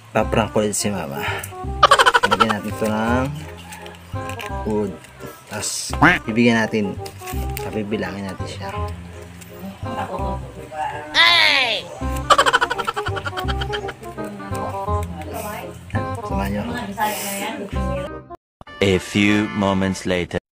Paprank ko ulit si mama. Lagyan natin ito ng food. Tapos bibigyan natin. Bibilangin natin siya. Ay! Samahan nyo. A few moments later.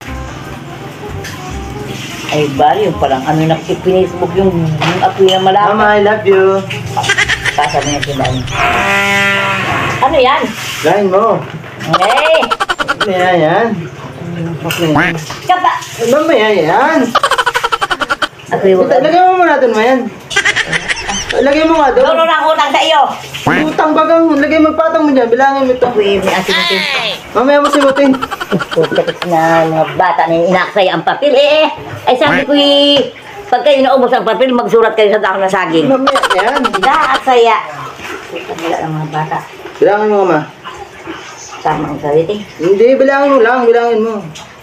Ay ba, yung parang ano na Facebook yung apoy na malaki. Mama, I love you. Kasa na yung sinabi. Ano yan? Lain mo. Hey! Mamaya yan. Kapa! Mamaya yan. Apoy mo ka. Lagyan mo muna doon, Mayan. Lagyan mo nga doon. Doon ng utang sa iyo. Utang bagang. Lagyan mo patang mo dyan. Bilangin mo ito. Apoy, may asin-asin. Mamaya mo simutin. Tapos na mga bata na inaksay ang papel eh. Ay sabi ko pag kayo naubos ang papel, magsurat kayo sa dahon ng saging. Mamaya yan. Inaksaya. Wala ng mga bata. Bilangin mo, Ma. Sama ang sarili. Hindi, bilangin mo lang. Bilangin mo.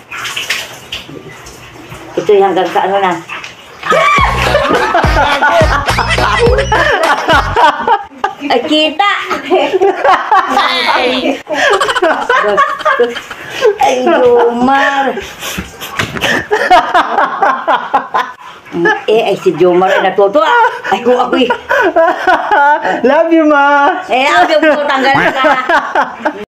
Ito yung hanggang sa ano na. Ay, kita! Ay, Jomar! Ay si Jomar ay natutuwa. Ay, kung ako'y... Love you, Ma. Ako yung tanggal na.